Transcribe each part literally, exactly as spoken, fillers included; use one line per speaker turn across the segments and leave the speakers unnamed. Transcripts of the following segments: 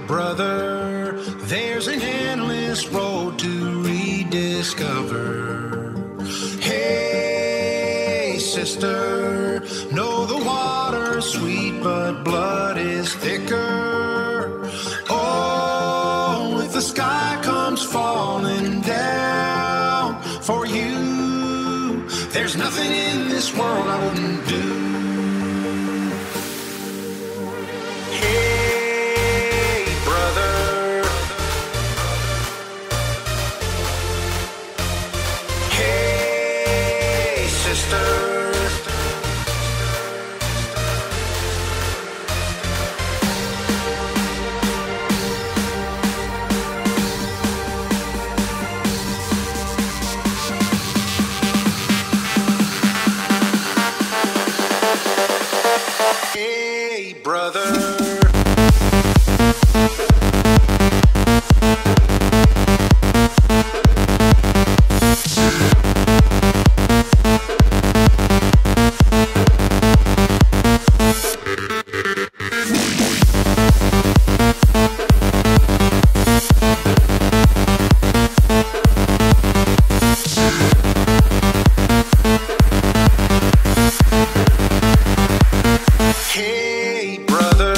brother, there's an endless road to rediscover. Hey, sister, know the water's sweet, but blood is thicker. Oh, if the sky comes falling down for you, there's nothing in this world I wouldn't do. Hey, brother. Hey, sister. Hey, brother. Hey, brother.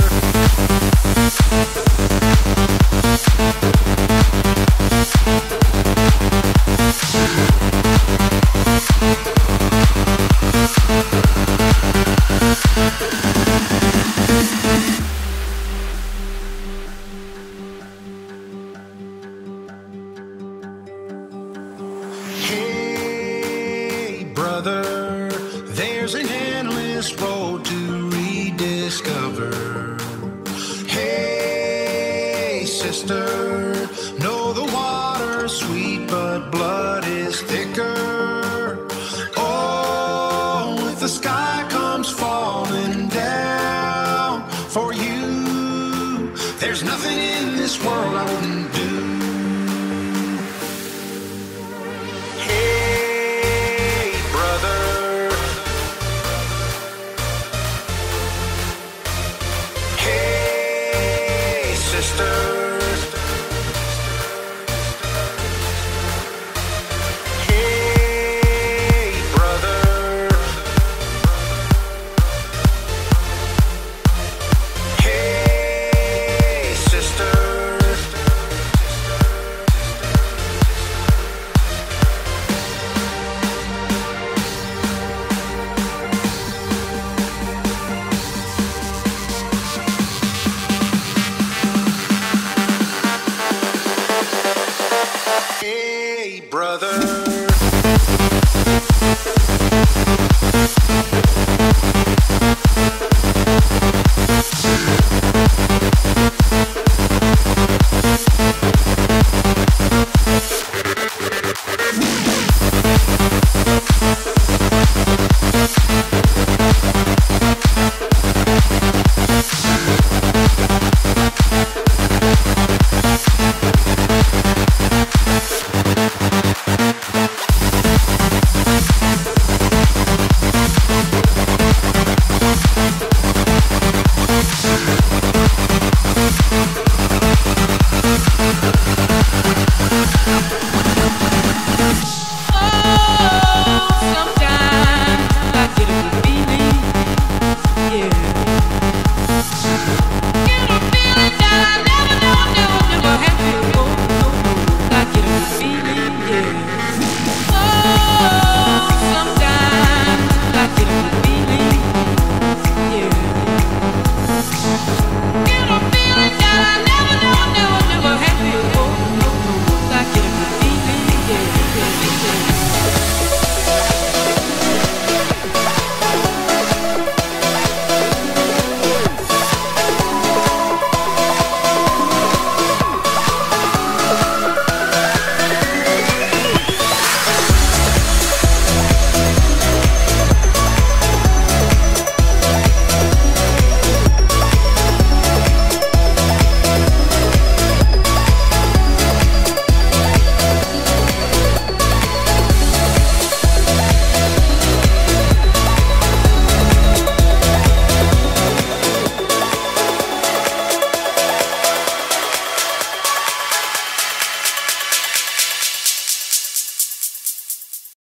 Hey, brother, there's an endless road to rediscover. Hey, sister, know the water's sweet, but blood is thicker. Oh, if the sky comes falling down for you, there's nothing in this world I wouldn't do.